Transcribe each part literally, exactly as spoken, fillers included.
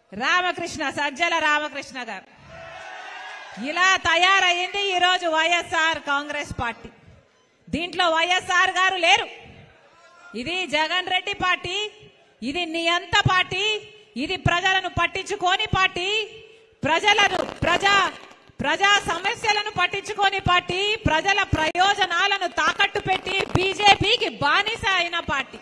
రామకృష్ణ సజ్జల రామకృష్ణ గారు ఇలా తయారైంది ఈ రోజు వైఎస్ఆర్ కాంగ్రెస్ పార్టీ. దీంట్లో వైఎస్ఆర్ గారు లేరు. ఇది జగన్ రెడ్డి పార్టీ, ఇది నియంత పార్టీ, ఇది ప్రజలను పట్టించుకోని పార్టీ, ప్రజలను ప్రజా ప్రజా సమస్యలను పట్టించుకోని పార్టీ, ప్రజల ప్రయోజనాలను తాకట్టు పెట్టి బీజేపీకి బానిస అయిన పార్టీ.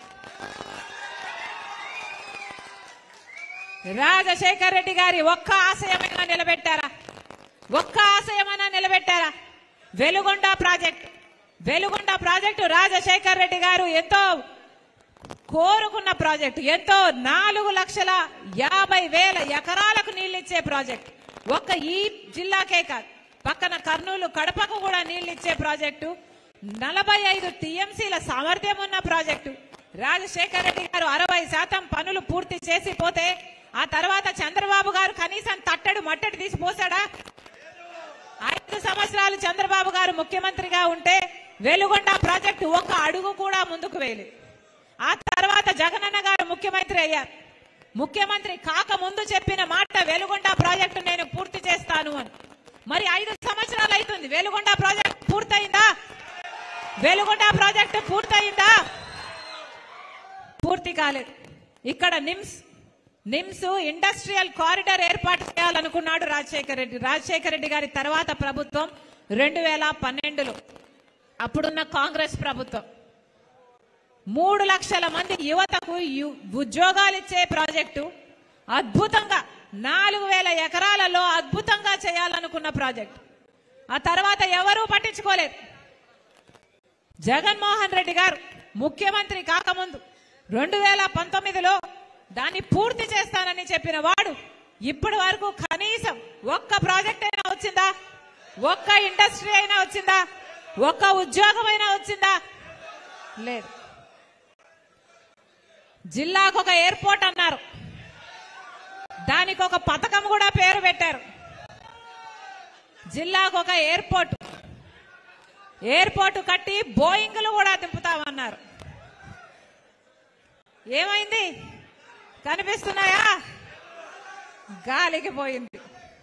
రాజశేఖర రెడ్డి గారి ఒక్క ఆశయమైనా నిలబెట్టారా? ఒక్క ఆశయమైనా నిలబెట్టారా? వెలుగొండ ప్రాజెక్టు వెలుగొండ ప్రాజెక్టు రాజశేఖర రెడ్డి గారు ఎంతో కోరుకున్న ప్రాజెక్టు. ఎంతో నాలుగు లక్షల యాభై వేల ఎకరాలకు నీళ్లిచ్చే ప్రాజెక్టు. ఒక్క ఈ జిల్లాకే కాదు, పక్కన కర్నూలు కడపకు కూడా నీళ్లిచ్చే ప్రాజెక్టు. నలభై ఐదు టీఎంసీల సామర్థ్యం ఉన్న ప్రాజెక్టు. రాజశేఖర రెడ్డి గారు అరవై శాతం పనులు పూర్తి చేసి పోతే ఆ తర్వాత చంద్రబాబు గారు కనీసం తట్టడు మట్టడి తీసి పోసాడా? ఐదు సంవత్సరాలు చంద్రబాబు గారు ముఖ్యమంత్రిగా ఉంటే వెలుగొండ ప్రాజెక్టు ఒక్క అడుగు కూడా ముందుకు వేయలేదు. ఆ తర్వాత జగనన్న గారు ముఖ్యమంత్రి అయ్యారు. ముఖ్యమంత్రి కాక ముందు చెప్పిన మాట వెలుగొండ ప్రాజెక్టు నేను పూర్తి చేస్తాను అని. మరి ఐదు సంవత్సరాలు అవుతుంది, వెలుగొండ ప్రాజెక్టు పూర్తయిందా? వెలుగొండ ప్రాజెక్టు పూర్తయిందా? పూర్తి కాలేదు. ఇక్కడ నిమ్స్ నిమ్స్ ఇండస్ట్రియల్ కారిడార్ ఏర్పాటు చేయాలనుకున్నాడు రాజశేఖర రెడ్డి. రాజశేఖర రెడ్డి గారి తర్వాత ప్రభుత్వం రెండు వేల పన్నెండులో అప్పుడున్న కాంగ్రెస్ ప్రభుత్వం మూడు లక్షల మంది యువతకు ఉద్యోగాలు ఇచ్చే ప్రాజెక్టు, అద్భుతంగా నాలుగు వేల ఎకరాలలో అద్భుతంగా చేయాలనుకున్న ప్రాజెక్టు. ఆ తర్వాత ఎవరూ పట్టించుకోలేదు. జగన్మోహన్ రెడ్డి గారు ముఖ్యమంత్రి కాకముందు రెండు వేల పంతొమ్మిదిలో దాన్ని పూర్తి చేస్తానని చెప్పిన వాడు ఇప్పటి వరకు కనీసం ఒక్క ప్రాజెక్ట్ అయినా వచ్చిందా? ఒక్క ఇండస్ట్రీ అయినా వచ్చిందా? ఒక్క ఉద్యోగం అయినా వచ్చిందా? లేదు. జిల్లాకు ఒక ఎయిర్పోర్ట్ అన్నారు, దానికి ఒక పథకం కూడా పేరు పెట్టారు. జిల్లాకు ఒక ఎయిర్పోర్ట్ ఎయిర్పోర్ట్ కట్టి బోయింగ్లు కూడా దింపుతామన్నారు. ఏమైంది? కనిపిస్తున్నాయా? గాలికి పోయింది.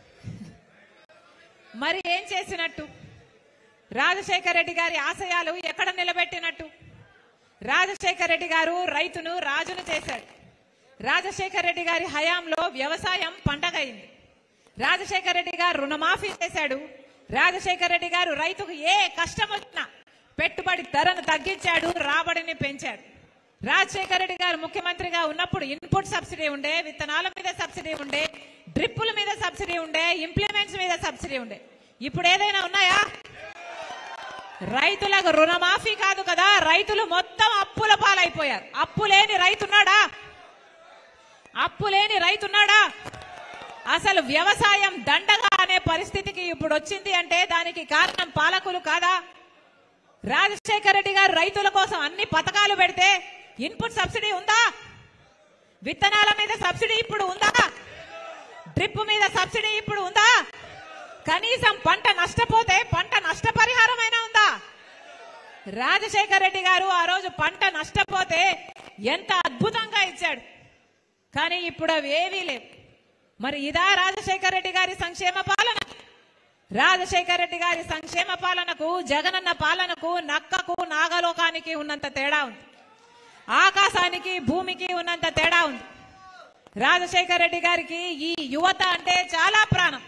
మరి ఏం చేసినట్టు? రాజశేఖర రెడ్డి గారి ఆశయాలు ఎక్కడ నిలబెట్టినట్టు? రాజశేఖర రెడ్డి గారు రైతును రాజును చేశాడు. రాజశేఖర రెడ్డి గారి హయాంలో వ్యవసాయం పండగైంది. రాజశేఖర రెడ్డి గారు రుణమాఫీ చేశాడు. రాజశేఖర రెడ్డి గారు రైతుకు ఏ కష్టం వచ్చినా పెట్టుబడి ధరను తగ్గించాడు, రాబడిని పెంచాడు. రాజశేఖర రెడ్డి గారు ముఖ్యమంత్రిగా ఉన్నప్పుడు ఇన్పుట్ సబ్సిడీ ఉండే, విత్తనాల మీద సబ్సిడీ ఉండే, డ్రిప్పుల మీద సబ్సిడీ ఉండే, ఇంప్లిమెంట్స్ మీద సబ్సిడీ ఉండే. ఇప్పుడు ఏదైనా ఉన్నాయా? రైతులకు రుణమాఫీ కాదు కదా, రైతులు మొత్తం అప్పుల పాలైపోయారు. అప్పు లేని రైతున్నాడా? అప్పు లేని రైతున్నాడా? అసలు వ్యవసాయం దండగా అనే పరిస్థితికి ఇప్పుడు వచ్చింది అంటే దానికి కారణం పాలకులు కాదా? రాజశేఖర రెడ్డి గారు రైతుల కోసం అన్ని పథకాలు పెడితే ఇన్పుట్ సబ్సిడీ ఉందా? విత్తనాల మీద సబ్సిడీ ఇప్పుడు ఉందా? డ్రిప్ మీద సబ్సిడీ ఇప్పుడు ఉందా? కనీసం పంట నష్టపోతే పంట నష్టపరిహారమైనా ఉందా? రాజశేఖర రెడ్డి గారు ఆ రోజు పంట నష్టపోతే ఎంత అద్భుతంగా ఇచ్చాడు, కానీ ఇప్పుడు అవి ఏవీ లేవు. మరి ఇదా రాజశేఖర రెడ్డి గారి సంక్షేమ పాలన? రాజశేఖర రెడ్డి గారి సంక్షేమ పాలనకు జగనన్న పాలనకు నక్కకు నాగలోకానికి ఉన్నంత తేడా ఉంది. ఆకాశానికి భూమికి ఉన్నంత తేడా ఉంది. రాజశేఖర రెడ్డి గారికి ఈ యువత అంటే చాలా ప్రాణం.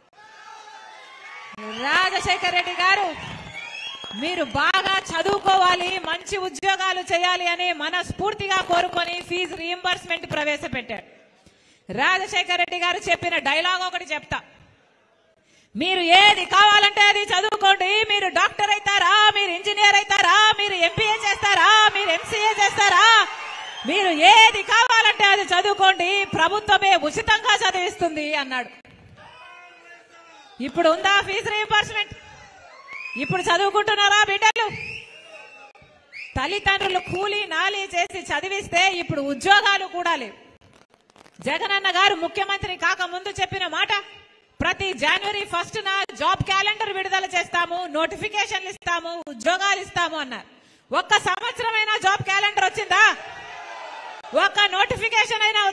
రాజశేఖర రెడ్డి గారు మీరు బాగా చదువుకోవాలి, మంచి ఉద్యోగాలు చేయాలి అని మనస్ఫూర్తిగా కోరుకొని ఫీజు రీయింబర్స్మెంట్ ప్రవేశపెట్టాడు. రాజశేఖర రెడ్డి గారు చెప్పిన డైలాగ్ ఒకటి చెప్తా. మీరు ఏది కావాలంటే అది చదువుకోండి. మీరు డాక్టర్ అవుతారా, మీరు ఇంజనీర్ అవుతారా, మీరు ఎంపీఏ చేస్తారా, మీరు ఎంసీఏ చేస్తారా, మీరు ఏది కావాలంటే అది చదువుకోండి, ప్రభుత్వమే ఉచితంగా చదివిస్తుంది అన్నాడు. ఇప్పుడు ఉందా ఫీజు రీయింబర్స్మెంట్? ఇప్పుడు చదువుకుంటున్నారా బిడ్డలు? తల్లిదండ్రులు కూలీ నాలి చేసి చదివిస్తే ఇప్పుడు ఉద్యోగాలు కూడా లేవు. జగనన్న గారు ముఖ్యమంత్రి కాక ముందు చెప్పిన మాట, ప్రతి జనవరి ఫస్ట్ నా జాబ్ క్యాలెండర్ విడుదల చేస్తాము, నోటిఫికేషన్లు ఇస్తాము, ఉద్యోగాలు ఇస్తాము అన్నారు. ఒక్క సంవత్సరమైనా జాబ్ క్యాలెండర్ వచ్చిందా? ఒక్క నోటిఫికేషన్ అయినా